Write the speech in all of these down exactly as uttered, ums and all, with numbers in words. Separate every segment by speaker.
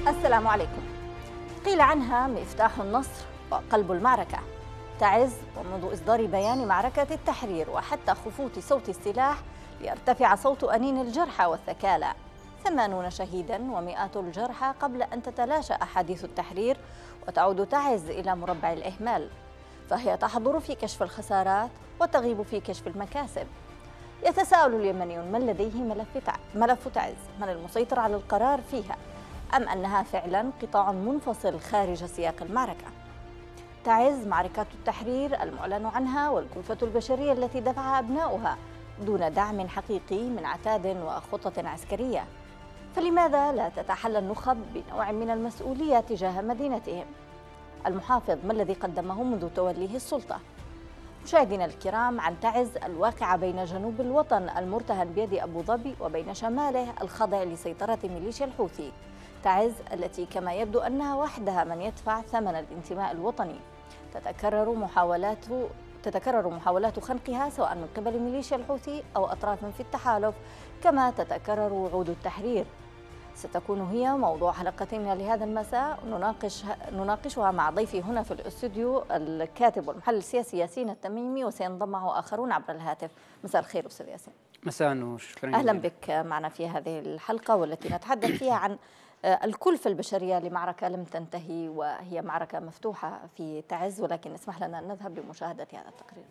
Speaker 1: السلام عليكم. قيل عنها مفتاح النصر وقلب المعركة. تعز ومنذ إصدار بيان معركة التحرير وحتى خفوت صوت السلاح ليرتفع صوت أنين الجرحى والثكالى. ثمانون شهيدا ومئات الجرحى قبل أن تتلاشى أحاديث التحرير وتعود تعز إلى مربع الإهمال، فهي تحضر في كشف الخسارات وتغيب في كشف المكاسب. يتساءل اليمنيون من لديه ملف تع... ملف تعز، من المسيطر على القرار فيها، أم أنها فعلا قطاع منفصل خارج سياق المعركة؟ تعز معركة التحرير المعلن عنها والكلفة البشرية التي دفعها أبناؤها دون دعم حقيقي من عتاد وخطط عسكرية. فلماذا لا تتحلى النخب بنوع من المسؤولية تجاه مدينتهم؟ المحافظ ما الذي قدمه منذ توليه السلطة؟ مشاهدينا الكرام، عن تعز الواقعة بين جنوب الوطن المرتهن بيد أبو ظبي وبين شماله الخاضع لسيطرة ميليشيا الحوثي. تعز التي كما يبدو أنها وحدها من يدفع ثمن الانتماء الوطني. تتكرر محاولات تتكرر محاولات خنقها سواء من قبل ميليشيا الحوثي أو أطراف في التحالف، كما تتكرر وعود التحرير. ستكون هي موضوع حلقتنا لهذا المساء، نناقش نناقشها مع ضيفي هنا في الاستوديو الكاتب والمحلل السياسي ياسين التميمي، وسينضم معه آخرون عبر الهاتف. مساء الخير أستاذ ياسين.
Speaker 2: مساء النور، شكرا.
Speaker 1: أهلا بك معنا في هذه الحلقة والتي نتحدث فيها عن الكلفة البشرية لمعركة لم تنتهي، وهي معركة مفتوحة في تعز، ولكن اسمح لنا أن نذهب لمشاهدة هذا التقرير.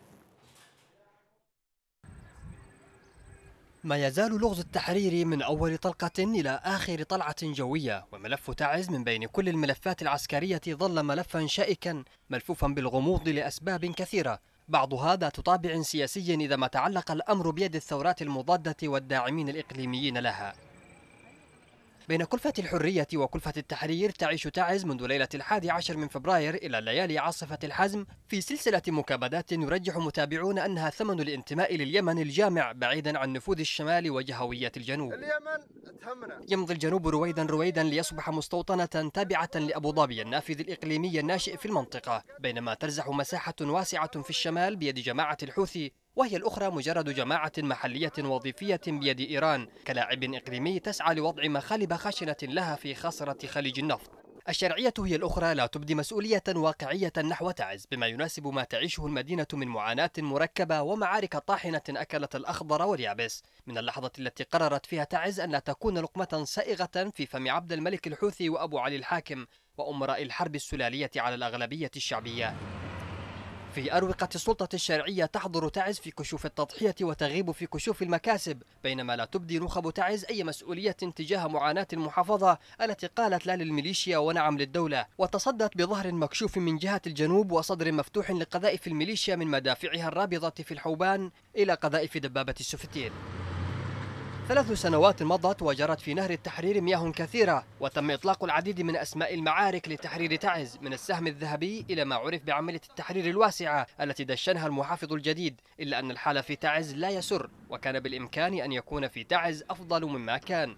Speaker 3: ما يزال لغز التحرير من أول طلقة إلى آخر طلعة جوية، وملف تعز من بين كل الملفات العسكرية ظل ملفا شائكا ملفوفا بالغموض لأسباب كثيرة، بعضها ذات طابع سياسي إذا ما تعلق الأمر بيد الثورات المضادة والداعمين الإقليميين لها. بين كلفة الحرية وكلفة التحرير تعيش تعز منذ ليلة الحادي عشر من فبراير إلى ليالي عاصفة الحزم في سلسلة مكابدات يرجح متابعون أنها ثمن الانتماء لليمن الجامع بعيدا عن نفوذ الشمال وجهوية الجنوب. اليمن تهمنا. يمضي الجنوب رويدا رويدا ليصبح مستوطنة تابعة لأبو ظبي النافذ الإقليمي الناشئ في المنطقة، بينما ترزح مساحة واسعة في الشمال بيد جماعة الحوثي، وهي الأخرى مجرد جماعة محلية وظيفية بيد إيران كلاعب إقليمي تسعى لوضع مخالب خشنة لها في خاصرة خليج النفط. الشرعية هي الأخرى لا تبدي مسؤولية واقعية نحو تعز بما يناسب ما تعيشه المدينة من معاناة مركبة ومعارك طاحنة أكلت الأخضر واليابس، من اللحظة التي قررت فيها تعز أن لا تكون لقمة سائغة في فم عبد الملك الحوثي وأبو علي الحاكم وأمراء الحرب السلالية على الأغلبية الشعبية. في أروقة السلطة الشرعية تحضر تعز في كشوف التضحية وتغيب في كشوف المكاسب، بينما لا تبدي نخب تعز أي مسؤولية تجاه معاناة المحافظة التي قالت لا للميليشيا ونعم للدولة، وتصدت بظهر مكشوف من جهة الجنوب وصدر مفتوح لقذائف الميليشيا من مدافعها الرابضة في الحوبان إلى قذائف دبابة السفتير. ثلاث سنوات مضت وجرت في نهر التحرير مياه كثيرة، وتم إطلاق العديد من أسماء المعارك لتحرير تعز، من السهم الذهبي إلى ما عرف بعملية التحرير الواسعة التي دشنها المحافظ الجديد، إلا أن الحال في تعز لا يسر، وكان بالإمكان أن يكون في تعز أفضل مما كان.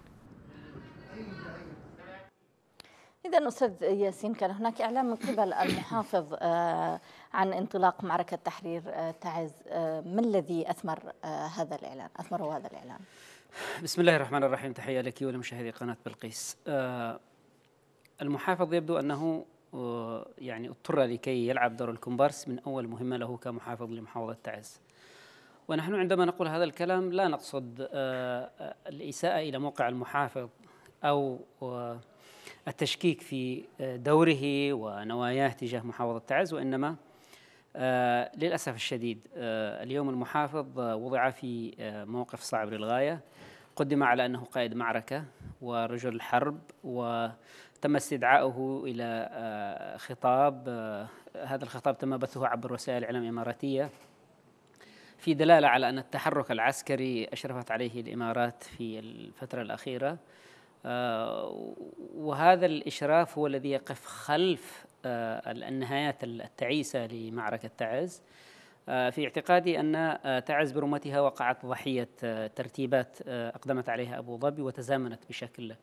Speaker 1: إذا أستاذ ياسين، كان هناك إعلان من قبل المحافظ عن انطلاق معركة تحرير تعز، ما الذي أثمر هذا الإعلان؟ أثمره هذا الإعلان؟
Speaker 2: بسم الله الرحمن الرحيم، تحية لك ولمشاهدي قناة بلقيس. المحافظ يبدو أنه يعني اضطر لكي يلعب دور الكومبارس من أول مهمة له كمحافظ لمحافظة تعز. ونحن عندما نقول هذا الكلام لا نقصد الإساءة إلى موقع المحافظ أو التشكيك في دوره ونواياه تجاه محافظة تعز، وإنما للأسف الشديد اليوم المحافظ وضع في موقف صعب للغاية. قدم على أنه قائد معركة ورجل حرب، وتم استدعاؤه إلى خطاب. هذا الخطاب تم بثه عبر وسائل الإعلام الإماراتية في دلالة على أن التحرك العسكري أشرفت عليه الإمارات في الفترة الأخيرة، وهذا الإشراف هو الذي يقف خلف النهايات التعيسة لمعركة تعز. في اعتقادي أن تعز برمتها وقعت ضحية ترتيبات أقدمت عليها أبو ظبي وتزامنت بشكل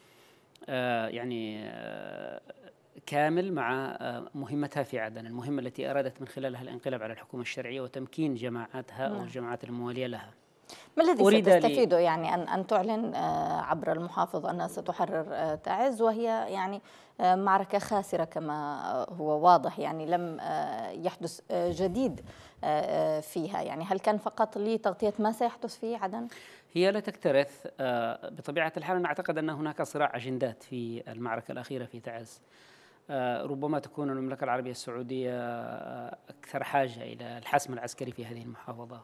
Speaker 2: يعني كامل مع مهمتها في عدن، المهمة التي أرادت من خلالها الانقلاب على الحكومة الشرعية وتمكين جماعاتها أو الجماعات الموالية لها.
Speaker 1: ما الذي
Speaker 2: أريد
Speaker 1: ستستفيده يعني أن أن تعلن عبر المحافظ أنها ستحرر تعز، وهي يعني معركة خاسرة كما هو واضح، يعني لم يحدث جديد فيها، يعني هل كان فقط لتغطية ما سيحدث في عدن؟
Speaker 2: هي لا تكترث بطبيعة الحال. أنا أعتقد أن هناك صراع أجندات في المعركة الأخيرة في تعز. ربما تكون المملكة العربية السعودية أكثر حاجة إلى الحسم العسكري في هذه المحافظة،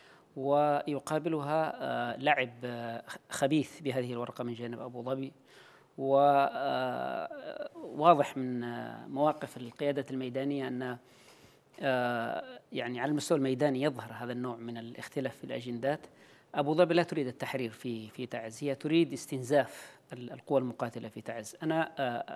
Speaker 2: ويقابلها لعب خبيث بهذه الورقة من جانب أبو ظبي. وواضح من مواقف القيادة الميدانية أن يعني على المستوى الميداني يظهر هذا النوع من الاختلاف في الأجندات. أبو ظبي لا تريد التحرير في في تعز، هي تريد استنزاف القوى المقاتلة في تعز. أنا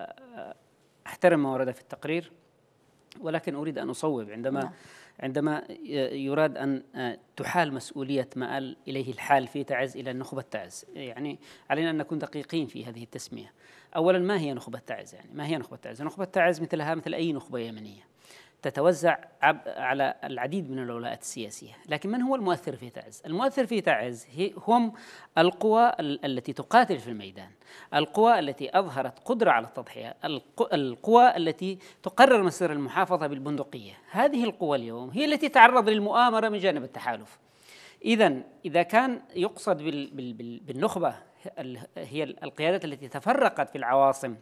Speaker 2: أحترم ما ورد في التقرير، ولكن أريد أن أصوب عندما عندما يراد أن تحال مسؤولية ما آل إليه الحال في تعز إلى نخبة تعز. يعني علينا أن نكون دقيقين في هذه التسمية. أولا، ما هي نخبة تعز؟ يعني ما هي نخبة تعز؟ نخبة تعز مثلها مثل أي نخبة يمنية، تتوزع على العديد من الولاءات السياسية. لكن من هو المؤثر في تعز؟ المؤثر في تعز هم القوى التي تقاتل في الميدان، القوى التي أظهرت قدرة على التضحية، القوى التي تقرر مسير المحافظة بالبندقية. هذه القوى اليوم هي التي تعرض للمؤامرة من جانب التحالف. إذن إذا كان يقصد بالنخبة هي القيادات التي تفرقت في العواصم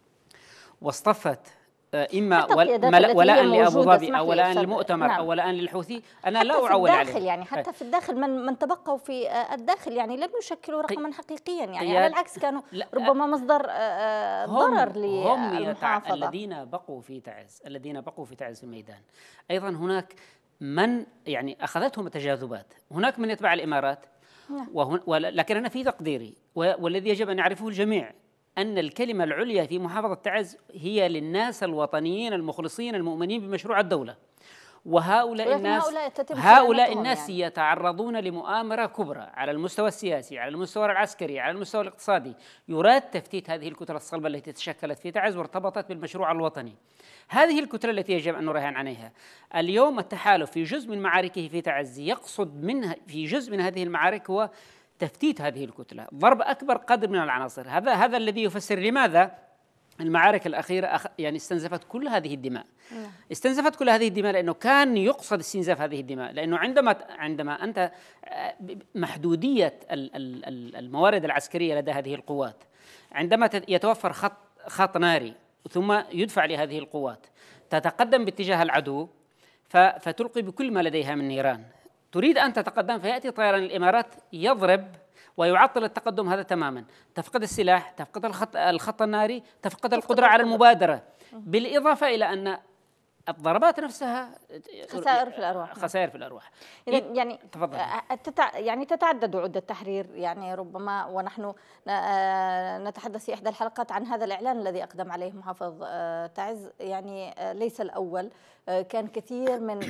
Speaker 2: واصطفت إما ولاء لأبو ظبي أو ولاء للمؤتمر نعم. أو ولاء للحوثي، أنا لا أعول عليه.
Speaker 1: يعني حتى في الداخل من من تبقوا في الداخل يعني لم يشكلوا رقما حقيقيا، يعني على العكس كانوا ربما مصدر ضرر للمحافظة.
Speaker 2: هم الذين بقوا في تعز، الذين بقوا في تعز في الميدان. أيضا هناك من يعني أخذتهم التجاذبات، هناك من يتبع الإمارات نعم. لكن أنا في تقديري والذي يجب أن يعرفه الجميع أن الكلمة العليا في محافظة تعز هي للناس الوطنيين المخلصين المؤمنين بمشروع الدولة. وهؤلاء الناس هؤلاء الناس يعني. يتعرضون لمؤامرة كبرى على المستوى السياسي، على المستوى العسكري، على المستوى الاقتصادي. يراد تفتيت هذه الكتلة الصلبة التي تشكلت في تعز وارتبطت بالمشروع الوطني. هذه الكتلة التي يجب أن نراهن عليها. اليوم التحالف في جزء من معاركه في تعز يقصد منها في جزء من هذه المعارك هو تفتيت هذه الكتلة، ضرب أكبر قدر من العناصر. هذا هذا الذي يفسر لماذا المعارك الأخيرة أخ يعني استنزفت كل هذه الدماء. استنزفت كل هذه الدماء لأنه كان يقصد استنزاف هذه الدماء، لأنه عندما عندما أنت محدودية الموارد العسكرية لدى هذه القوات، عندما يتوفر خط خط ناري ثم يدفع لهذه القوات تتقدم باتجاه العدو فتلقي بكل ما لديها من نيران، تريد أن تتقدم فيأتي طيران الإمارات يضرب ويعطل التقدم هذا تماما. تفقد السلاح، تفقد الخط, الخط الناري، تفقد القدرة على المبادرة، بالإضافة إلى أن الضربات نفسها
Speaker 1: خسائر في الأرواح.
Speaker 2: خسائر في الأرواح.
Speaker 1: يعني تتع... يعني تتعدد عدة التحرير، يعني ربما ونحن نتحدث في إحدى الحلقات عن هذا الإعلان الذي أقدم عليه محافظ تعز، يعني ليس الأول، كان كثير من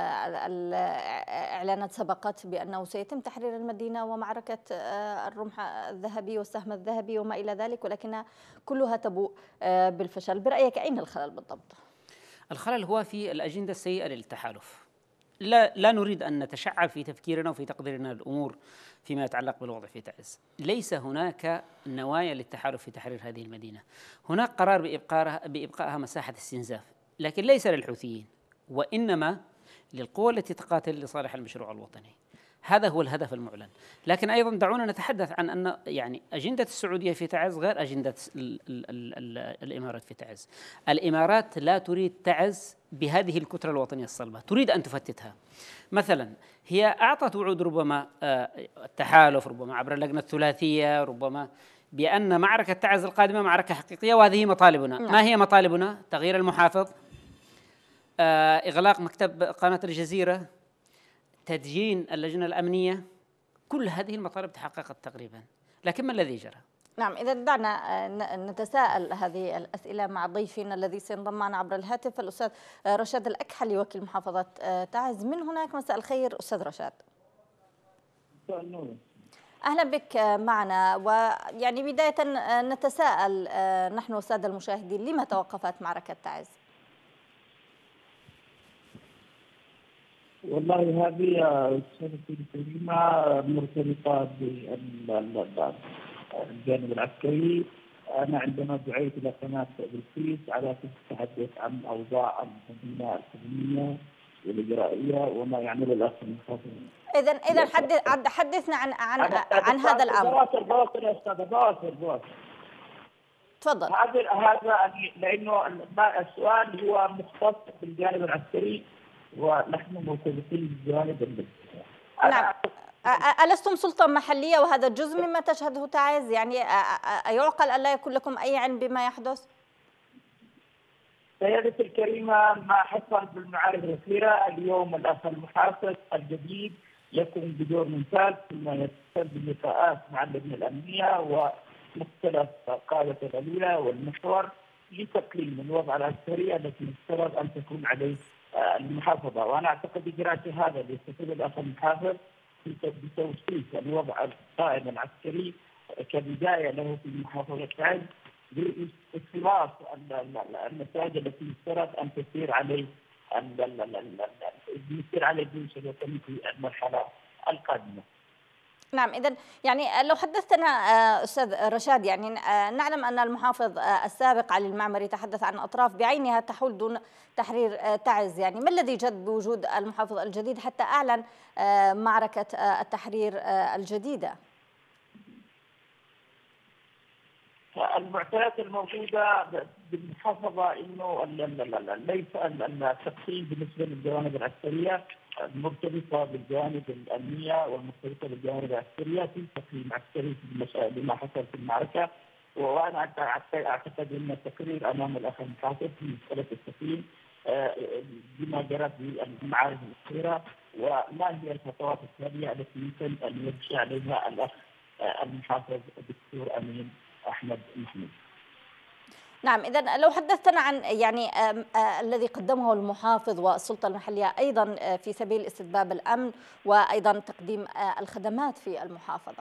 Speaker 1: الإعلانات سبقت بأنه سيتم تحرير المدينة ومعركة الرمح الذهبي والسهم الذهبي وما إلى ذلك، ولكنها كلها تبوء بالفشل. برأيك أين الخلل بالضبط؟
Speaker 2: الخلل هو في الأجندة السيئة للتحالف. لا لا نريد أن نتشعب في تفكيرنا وفي تقديرنا للأمور فيما يتعلق بالوضع في تعز. ليس هناك نوايا للتحالف في تحرير هذه المدينة. هناك قرار بإبقائها بإبقائها مساحة استنزاف، لكن ليس للحوثيين، وإنما للقوى التي تقاتل لصالح المشروع الوطني. هذا هو الهدف المعلن. لكن أيضا دعونا نتحدث عن أن يعني أجندة السعودية في تعز غير أجندة ال ال ال الإمارات في تعز. الإمارات لا تريد تعز بهذه الكتلة الوطنية الصلبة، تريد أن تفتتها. مثلا هي أعطت وعود ربما التحالف، ربما عبر اللجنة الثلاثية، ربما بأن معركة تعز القادمة معركة حقيقية، وهذه مطالبنا. ما هي مطالبنا؟ تغيير المحافظ، إغلاق مكتب قناة الجزيرة، تدجين اللجنة الأمنية. كل هذه المطالب تحققت تقريبا، لكن ما الذي جرى؟
Speaker 1: نعم، إذا دعنا نتساءل هذه الأسئلة مع ضيفنا الذي سينضم معنا عبر الهاتف، الأستاذ رشاد الأكحلي وكيل محافظة تعز من هناك. مساء الخير أستاذ رشاد. أهلا بك معنا. ويعني بداية نتساءل نحن والسادة المشاهدين، لما توقفت معركة تعز؟
Speaker 4: والله هذه سيدتي الكريمة مرتبطة بالجانب العسكري. أنا عندما دعيت إلى قناة بلقيس على أساس التحدث عن أوضاع المدينة الخدمية والإجرائية وما يعمله الأخ المحافظ.
Speaker 1: إذا إذا حدث حدثنا عن عن عن هذا الأمر.
Speaker 4: بواصل بواصل يا أستاذ بواصل بواصل.
Speaker 1: تفضل.
Speaker 4: هذا هذا لأنه السؤال هو مختص بالجانب العسكري ونحن مرتبطين بالجانب العسكري.
Speaker 1: نعم. ألستم سلطة محلية وهذا جزء مما تشهده تعز؟ يعني يعقل ألا يكون لكم أي علم بما يحدث؟
Speaker 4: سيدتي الكريمة، ما حصل بالمعارك الأخيرة اليوم الأخ المحافظ الجديد يقوم بدور ممتاز فيما يتصل باللقاءات مع اللجنة الأمنية ومختلف قادة القبيلة والمحور لتقليل الوضع العسكري التي يفترض أن تكون عليه المحافظة. وأنا أعتقد إجراء هذا ليستفيد الأخ المحافظ بتوصيف الوضع القائم العسكري كبداية له في محافظة تعز باستخلاص النتائج التي يفترض أن تسير عليه يسير عليه الجيش الوطني في المرحلة القادمة.
Speaker 1: نعم. إذن يعني لو حدثتنا أستاذ رشاد، يعني نعلم أن المحافظ السابق علي المعمري تحدث عن أطراف بعينها تحول دون تحرير تعز، يعني ما الذي جد بوجود المحافظ الجديد حتى أعلن معركة التحرير الجديدة؟
Speaker 4: المعطيات الموجودة بالمحافظة إنه ليس التقسيم بالنسبة للجوانب العسكرية مرتبطة بالجوانب الأمنية والمرتبطة بالجوانب العسكرية في تقييم عسكري بما حصل في المعركة. وأنا أعتقد أن التقرير أمام الأخ المحافظ في مسألة التقييم بما جرى في المعارك الأخيرة وما هي الخطوات التالية التي يمكن أن يمشي عليها الأخ المحافظ الدكتور أمين أحمد محمود.
Speaker 1: نعم. إذا لو حدثتنا عن يعني آم آم الذي قدمه المحافظ والسلطة المحلية أيضا في سبيل استتباب الأمن وأيضا تقديم الخدمات في المحافظة.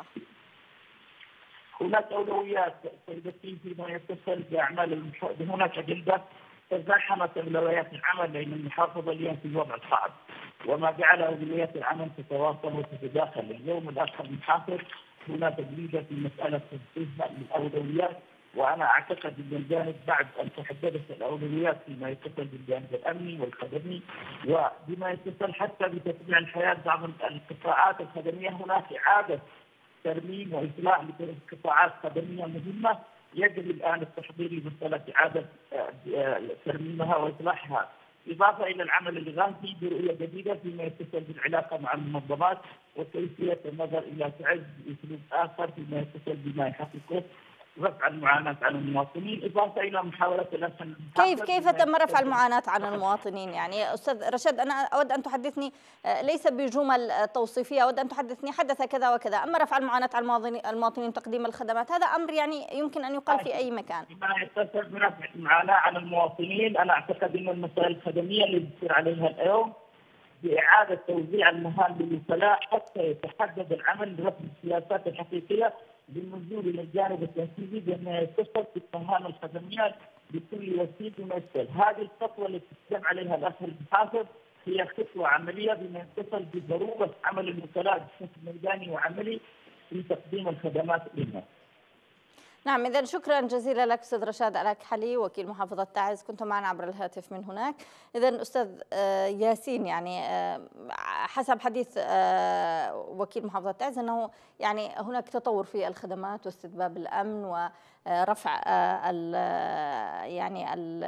Speaker 4: هناك أولويات سيدتي فيما يتصل بأعمال المحافظة. هناك أجندة تزاحمت أولويات العمل لأن المحافظة اليوم في وضع صعب وما جعل أولويات العمل تتواصل وتتداخل. اليوم الأخ المحافظ هناك جديدة في مسألة تنفيذ الأولويات، وأنا أعتقد أن الجانب بعد أن تحددت الأولويات فيما يتصل بالجانب الأمني والخدمي وبما يتصل حتى بتتبيع الحياة بعض القطاعات الخدمية، هناك إعادة ترميم وإصلاح لقطاعات خدمية مهمة يجري الآن التحضير لمسألة إعادة ترميمها وإصلاحها، إضافة إلى العمل الإغاثي برؤية جديدة فيما يتصل بالعلاقة مع المنظمات وكيفية النظر إلى تعز بأسلوب آخر فيما يتصل بما يحققه رفع المعاناة عن المواطنين، إضافة إلى محاولة الأمن.
Speaker 1: كيف كيف تم رفع المعاناة عن المواطنين؟ يعني أستاذ رشاد، أنا أود أن تحدثني ليس بجمل توصيفية، أود أن تحدثني حدث كذا وكذا، أما رفع المعاناة عن المواطنين تقديم الخدمات هذا أمر يعني يمكن أن يقال في أي مكان.
Speaker 4: ما يتصل برفع المعاناة عن المواطنين، أنا أعتقد أن المسائل الخدمية اللي بتصير عليها اليوم بإعادة توزيع المهام للوكلاء حتى يتحدد العمل برفع السياسات الحقيقية بالنزول الى الجانب التنفيذي بما يتصل بالمهام الخدميات بكل وسيله ومثل. هذه الخطوه التي تقدم عليها الاخ المحافظ هي خطوه عمليه بما يتصل بضروره عمل الوكلاء بشكل ميداني وعملي في تقديم الخدمات للناس.
Speaker 1: نعم. إذا شكرا جزيلا لك أستاذ رشاد الأكحلي وكيل محافظة تعز، كنت معنا عبر الهاتف من هناك. إذا أستاذ ياسين، يعني حسب حديث وكيل محافظة تعز أنه يعني هناك تطور في الخدمات واستتباب الأمن ورفع ال يعني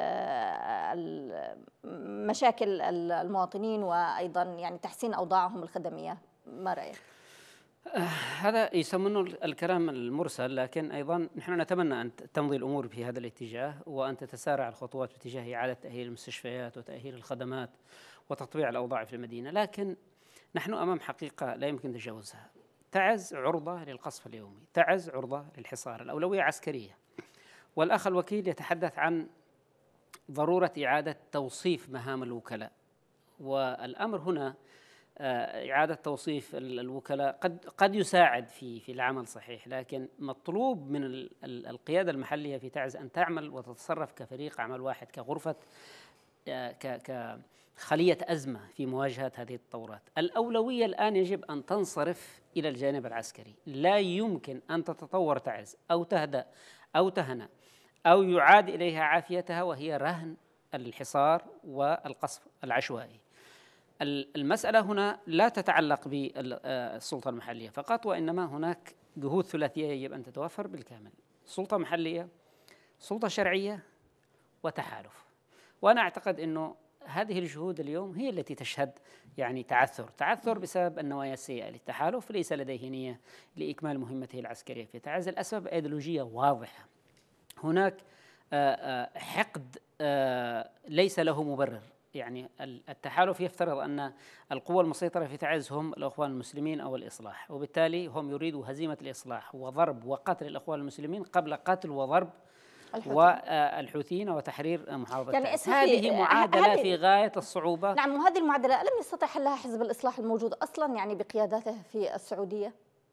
Speaker 1: مشاكل المواطنين وأيضا يعني تحسين أوضاعهم الخدمية. ما رأيك؟
Speaker 2: هذا يسمونه الكلام المرسل، لكن أيضا نحن نتمنى أن تمضي الأمور في هذا الاتجاه وأن تتسارع الخطوات باتجاه إعادة تأهيل المستشفيات وتأهيل الخدمات وتطبيع الأوضاع في المدينة. لكن نحن أمام حقيقة لا يمكن تجاوزها. تعز عرضة للقصف اليومي، تعز عرضة للحصار، الأولوية عسكرية. والأخ الوكيل يتحدث عن ضرورة إعادة توصيف مهام الوكلاء، والأمر هنا إعادة توصيف الوكلاء قد قد يساعد في في العمل صحيح، لكن مطلوب من القيادة المحلية في تعز أن تعمل وتتصرف كفريق عمل واحد، كغرفة كخلية أزمة في مواجهة هذه التطورات. الأولوية الآن يجب أن تنصرف إلى الجانب العسكري. لا يمكن أن تتطور تعز أو تهدأ أو تهنأ أو يعاد إليها عافيتها وهي رهن الحصار والقصف العشوائي. المسألة هنا لا تتعلق بالسلطة المحلية فقط، وإنما هناك جهود ثلاثية يجب أن تتوفر بالكامل: سلطة محلية، سلطة شرعية، وتحالف. وأنا أعتقد أنه هذه الجهود اليوم هي التي تشهد يعني تعثر تعثر بسبب النوايا السيئة للتحالف. ليس لديه نية لإكمال مهمته العسكرية في تعز. الأسباب أيديولوجية واضحة. هناك حقد ليس له مبرر. يعني التحالف يفترض أن القوى المسيطرة في تعز هم الأخوان المسلمين أو الإصلاح، وبالتالي هم يريدوا هزيمة الإصلاح وضرب وقتل الأخوان المسلمين قبل قتل وضرب والحوثيين وتحرير محافظة يعني تعز. هذه معادلة في غاية الصعوبة.
Speaker 1: نعم، وهذه المعادلة لم يستطع حلها حزب الإصلاح الموجود أصلا يعني بقيادته في السعودية.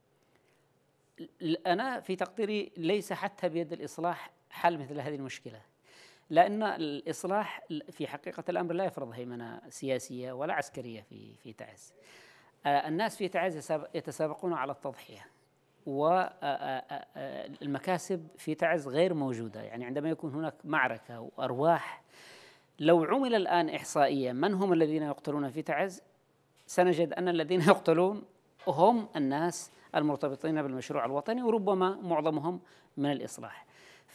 Speaker 2: أنا في تقديري ليس حتى بيد الإصلاح حل مثل هذه المشكلة، لأن الإصلاح في حقيقة الأمر لا يفرض هيمنة سياسية ولا عسكرية في في تعز. الناس في تعز يتسابقون على التضحية، والمكاسب في تعز غير موجودة. يعني عندما يكون هناك معركة وأرواح، لو عمل الآن إحصائيا من هم الذين يقتلون في تعز سنجد أن الذين يقتلون هم الناس المرتبطين بالمشروع الوطني، وربما معظمهم من الإصلاح.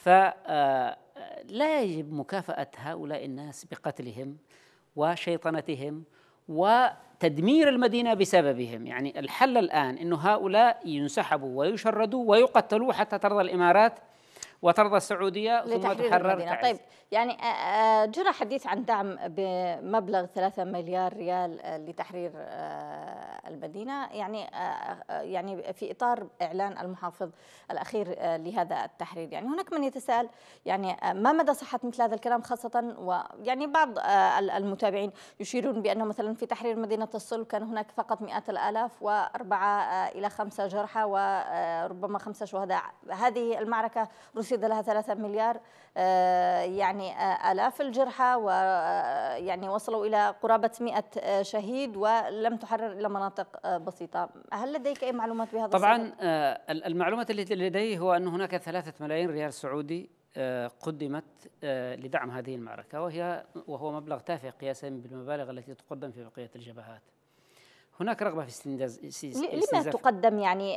Speaker 2: فلا يجب مكافأة هؤلاء الناس بقتلهم وشيطنتهم وتدمير المدينة بسببهم. يعني الحل الآن أنه هؤلاء ينسحبوا ويشردوا ويقتلوا حتى ترضى الإمارات وترضى السعودية ثم تحرر تعز.
Speaker 1: طيب، يعني جرى حديث عن دعم بمبلغ ثلاثة مليار ريال لتحرير المدينة، يعني يعني في إطار إعلان المحافظ الأخير لهذا التحرير. يعني هناك من يتساءل يعني ما مدى صحة مثل هذا الكلام، خاصة ويعني بعض المتابعين يشيرون بأنه مثلا في تحرير مدينة الصلب كان هناك فقط مئات الآلاف وأربعة إلى خمسة جرحى وربما خمسة شهداء. هذه المعركة رصد لها ثلاثة مليار، يعني آلاف الجرحى، ويعني وصلوا إلى قرابة مئة شهيد، ولم تحرر إلا مناطق بسيطة. هل لديك أي معلومات بهذا
Speaker 2: طبعا
Speaker 1: الصدد؟
Speaker 2: المعلومات التي لدي هو أن هناك ثلاثة ملايين ريال سعودي قدمت لدعم هذه المعركة، وهي وهو مبلغ تافه قياسا بالمبالغ التي تقدم في بقية الجبهات. هناك رغبة في استنزاف.
Speaker 1: لما تقدم يعني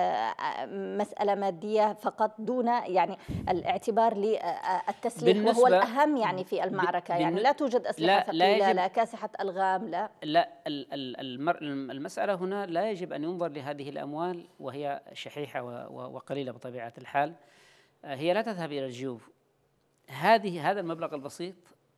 Speaker 1: مسألة مادية فقط دون يعني الاعتبار للتسليح وهو الأهم يعني في المعركة؟ يعني لا توجد أسلحة ثقيلة، لا, لا كاسحة ألغام، لا
Speaker 2: لا المسألة هنا لا يجب أن ينظر لهذه الأموال وهي شحيحة وقليلة بطبيعة الحال. هي لا تذهب إلى الجيوب. هذه هذا المبلغ البسيط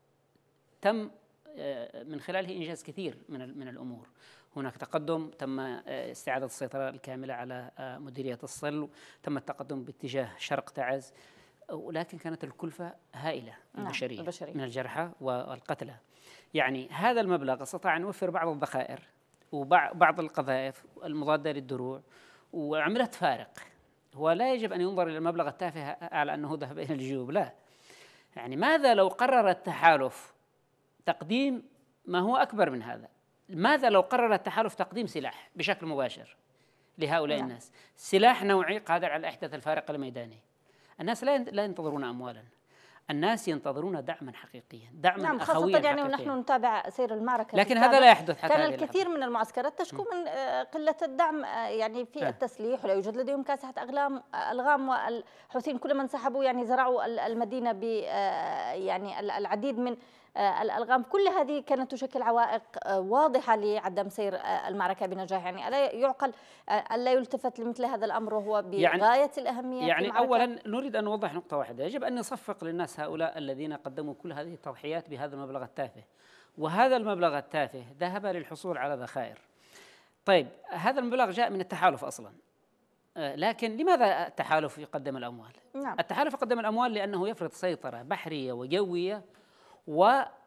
Speaker 2: تم من خلاله إنجاز كثير من من الأمور. هناك تقدم، تم استعادة السيطرة الكاملة على مديرية الصل، تم التقدم باتجاه شرق تعز، ولكن كانت الكلفة هائلة البشرية, نعم. البشرية من الجرحى والقتلى. يعني هذا المبلغ استطاع أن يوفر بعض الذخائر وبعض القذائف المضادة للدروع وعملت فارق. هو لا يجب أن ينظر إلى المبلغ التافه على أنه ذهب إلى الجيوب، لا. يعني ماذا لو قرر التحالف تقديم ما هو أكبر من هذا؟ ماذا لو قرر التحالف تقديم سلاح بشكل مباشر لهؤلاء نعم. الناس، سلاح نوعي قادر على إحداث الفارق الميداني؟ الناس لا لا ينتظرون أموالا، الناس ينتظرون دعما حقيقيا، دعما
Speaker 1: نعم،
Speaker 2: أخويا
Speaker 1: خاصة يعني ونحن نتابع سير المعركة،
Speaker 2: لكن هذا لا يحدث حتى
Speaker 1: كان الكثير من المعسكرات تشكو من قلة الدعم يعني في التسليح، ولا يوجد لديهم كاسحة أغلام ألغام، والحوثيين كلما انسحبوا يعني زرعوا المدينة ب يعني العديد من الألغام. كل هذه كانت تشكل عوائق واضحة لعدم سير المعركة بنجاح. يعني ألا يعقل ألا يلتفت لمثل هذا الأمر وهو بغاية يعني الأهمية؟
Speaker 2: يعني أولا نريد أن نوضح نقطة واحدة: يجب أن نصفق للناس هؤلاء الذين قدموا كل هذه التضحيات بهذا المبلغ التافه، وهذا المبلغ التافه ذهب للحصول على ذخائر. طيب، هذا المبلغ جاء من التحالف أصلا، لكن لماذا التحالف يقدم الأموال؟
Speaker 1: نعم.
Speaker 2: التحالف يقدم الأموال لأنه يفرض سيطرة بحرية وجوية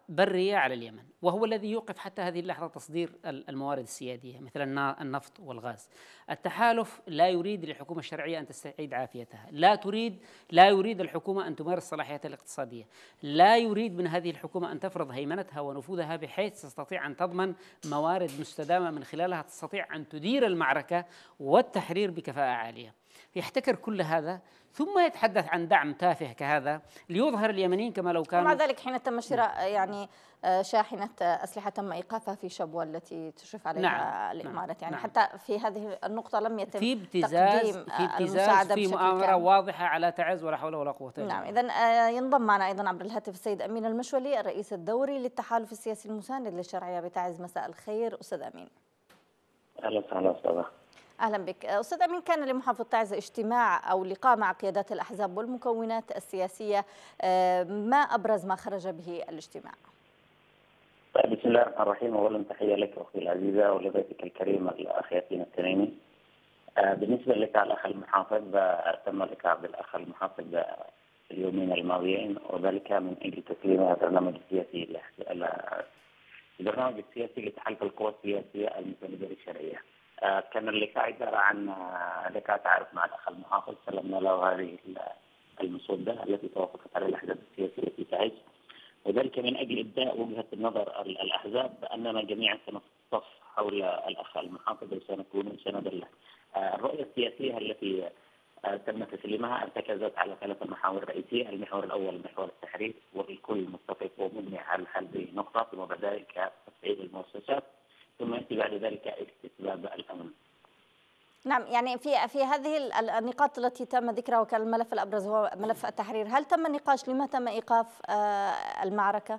Speaker 2: برية على اليمن، وهو الذي يوقف حتى هذه اللحظة تصدير الموارد السيادية مثل النفط والغاز. التحالف لا يريد للحكومة الشرعية أن تستعيد عافيتها، لا تريد لا يريد الحكومة أن تمارس صلاحياتها الاقتصادية، لا يريد من هذه الحكومة أن تفرض هيمنتها ونفوذها بحيث تستطيع أن تضمن موارد مستدامة من خلالها تستطيع أن تدير المعركة والتحرير بكفاءة عالية. يحتكر كل هذا ثم يتحدث عن دعم تافه كهذا ليظهر اليمنيين كما لو كانوا.
Speaker 1: ومع ذلك حين تم شراء يعني شاحنة أسلحة تم إيقافها في شبوة التي تشرف عليها نعم الإمارات، يعني نعم حتى في هذه النقطة لم يتم
Speaker 2: في ابتزاز
Speaker 1: تقديم
Speaker 2: في
Speaker 1: ابتزاز
Speaker 2: في مؤامرة واضحة على تعز ولا حول ولا قوة إلا بالله.
Speaker 1: نعم. إذن ينضم معنا أيضا عبر الهاتف السيد أمين المشولي الرئيس الدوري للتحالف السياسي المساند للشرعية بتعز. مساء الخير أستاذ أمين.
Speaker 5: أهلا وسهلا أستاذة.
Speaker 1: أهلا بك أستاذ أمين. كان لمحافظة تعز اجتماع أو لقاء مع قيادات الأحزاب والمكونات السياسية، ما أبرز ما خرج به الاجتماع؟
Speaker 5: بسم الله الرحمن الرحيم. أولا تحية لك أختي العزيزة ولضيفك الكريم الأخ ياسين التنيمي. بالنسبة للقاء الأخ المحافظ، تم اللقاء بالأخ المحافظ اليومين الماضيين، وذلك من أجل تسليم البرنامج السياسي البرنامج السياسي لتحالف القوى السياسية المساندة للشرعية. كان اللقاء عبارة عن لقاء تعرف مع الأخ المحافظ، سلمنا له هذه المسودة التي توافقت على الأحزاب السياسية في تعز، وذلك من أجل إبداء وجهة النظر الأحزاب بأننا جميعا سنصف حول الأخ المحافظ وسنكون سندا له. الرؤية السياسية التي تم تسليمها ارتكزت على ثلاث محاور رئيسية. المحور الأول محور التحرير، والكل متفق ومبني على هذه النقطة، ثم بعد ذلك تصعيد المؤسسات، ثم يأتي بعد ذلك استتباب الأمن.
Speaker 1: نعم، يعني في في هذه النقاط التي تم ذكرها وكان الملف الأبرز هو ملف التحرير، هل تم النقاش لما تم إيقاف المعركة؟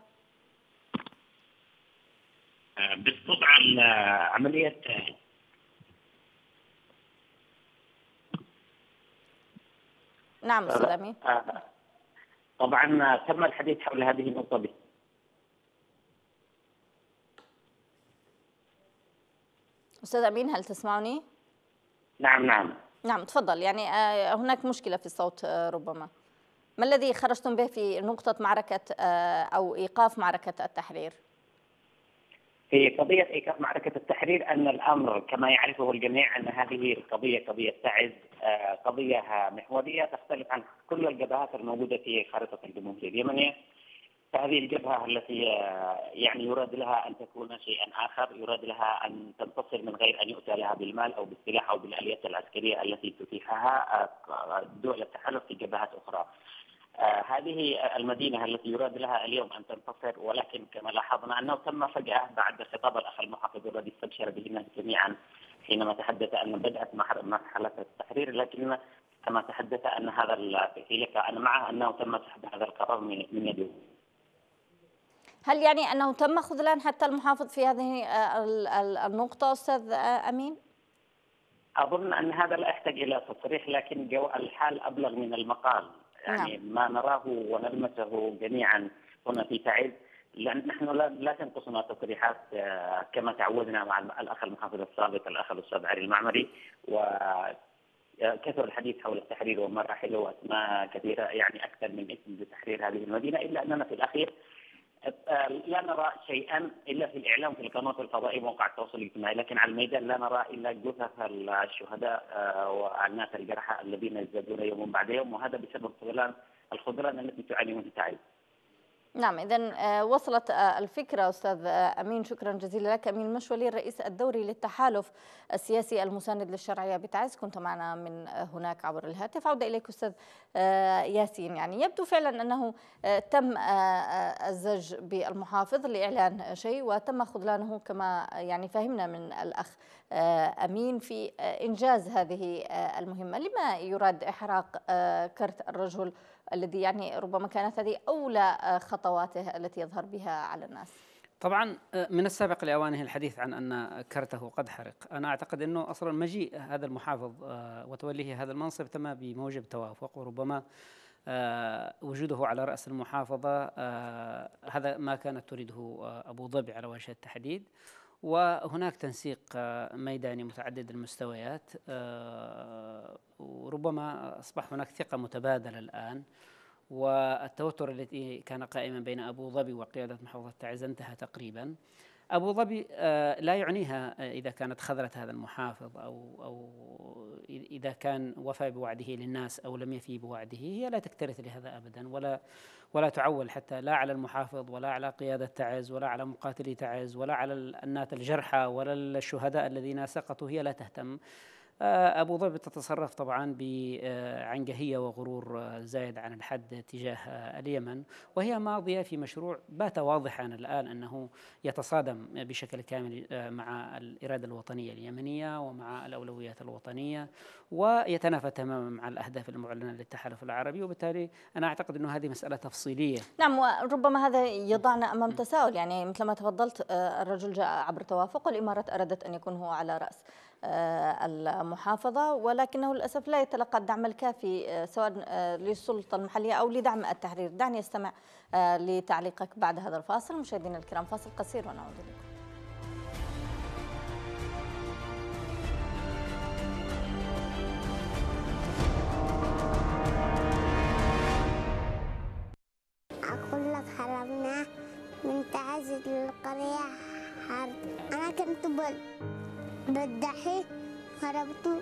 Speaker 5: بالطبع عملية
Speaker 1: نعم أستاذ أمين.
Speaker 5: طبعا تم الحديث حول هذه النقطة.
Speaker 1: أستاذ أمين هل تسمعني؟
Speaker 5: نعم نعم
Speaker 1: نعم تفضل. يعني هناك مشكلة في الصوت ربما. ما الذي خرجتم به في نقطة معركة أو إيقاف معركة التحرير؟
Speaker 5: في قضية إيقاف معركة التحرير أن الأمر كما يعرفه الجميع أن هذه القضية قضية تعز، قضية محورية تختلف عن كل الجبهات الموجودة في خارطة الجمهورية اليمنية. فهذه الجبهة التي يعني يراد لها أن تكون شيئا آخر، يراد لها أن تنتصر من غير أن يؤتى لها بالمال أو بالسلاح أو بالآليات العسكرية التي تتيحها دول التحالف في جبهات أخرى. آه هذه المدينة التي يراد لها اليوم أن تنتصر، ولكن كما لاحظنا أنه تم فجأة بعد خطاب الأخ المحافظ الذي استبشر به الناس جميعا حينما تحدث أن بدأت مرحلة التحرير، لكن كما تحدث أن هذا في لقاء أنا معه أنه تم سحب هذا القرار من من يده.
Speaker 1: هل يعني أنه تم خذلان حتى المحافظ في هذه النقطة أستاذ أمين؟
Speaker 5: أظن أن هذا لا يحتاج إلى تصريح، لكن جو الحال أبلغ من المقال. يعني نعم. ما نراه ونلمسه جميعا هنا في تعز، لأن نحن لا, لا تنقصنا تصريحات كما تعودنا مع الأخ المحافظ السابق الأخ الأستاذ علي المعمري، وكثر الحديث حول التحرير ومراحله وأسماء كثيرة يعني أكثر من اسم لتحرير هذه المدينة، إلا أننا في الأخير لا نرى شيئا إلا في الإعلام في القنوات الفضائية ومواقع التواصل الاجتماعي، لكن على الميدان لا نرى إلا جثث الشهداء والناس الجرحى الذين يزدادون يوم بعد يوم، وهذا بسبب خذلان الخذلان التي تعاني منه تعز.
Speaker 1: نعم، إذن وصلت الفكرة أستاذ أمين. شكرا جزيلا لك. أمين المشولي الرئيس الدوري للتحالف السياسي المساند للشرعية بتعز، كنت معنا من هناك عبر الهاتف. عودة إليك أستاذ ياسين. يعني يبدو فعلا أنه تم الزج بالمحافظ لإعلان شيء وتم خذلانه كما يعني فهمنا من الأخ أمين في إنجاز هذه المهمة. لما يراد إحراق كرت الرجل الذي يعني ربما كانت هذه أولى خطواته التي يظهر بها على الناس؟
Speaker 2: طبعا من السابق لأوانه الحديث عن أن كرته قد حرق. أنا أعتقد أنه أصلا مجيء هذا المحافظ وتوليه هذا المنصب تم بموجب توافق، وربما وجوده على رأس المحافظة هذا ما كانت تريده أبو ظبي على وجه التحديد، وهناك تنسيق ميداني متعدد المستويات، وربما أصبح هناك ثقة متبادلة الآن، والتوتر الذي كان قائما بين أبو ظبي وقيادة محافظة تعز انتهى تقريبا. أبو ظبي لا يعنيها إذا كانت خذلت هذا المحافظ أو أو إذا كان وفى بوعده للناس أو لم يفي بوعده، هي لا تكترث لهذا أبدا، ولا ولا تعول حتى لا على المحافظ ولا على قيادة تعز ولا على مقاتلي تعز ولا على الناة الجرحى ولا الشهداء الذين سقطوا. هي لا تهتم. أبو ظبي تتصرف طبعا بعنجهية وغرور زايد عن الحد تجاه اليمن، وهي ماضية في مشروع بات واضحا الآن أنه يتصادم بشكل كامل مع الإرادة الوطنية اليمنية ومع الأولويات الوطنية، ويتنافى تماما مع الأهداف المعلنة للتحالف العربي. وبالتالي أنا أعتقد أنه هذه مسألة تفصيلية.
Speaker 1: نعم، وربما هذا يضعنا أمام تساؤل، يعني مثل ما تفضلت الرجل جاء عبر توافق، والإمارات أرادت أن يكون هو على رأس المحافظة، ولكنه للأسف لا يتلقى الدعم الكافي سواء للسلطة المحلية أو لدعم التحرير. دعني أستمع لتعليقك بعد هذا الفاصل. مشاهدينا الكرام، فاصل قصير ونعود إليكم.
Speaker 6: أقول لك هربنا من تعز القرية حرب. أنا كنت بالدحي، هربت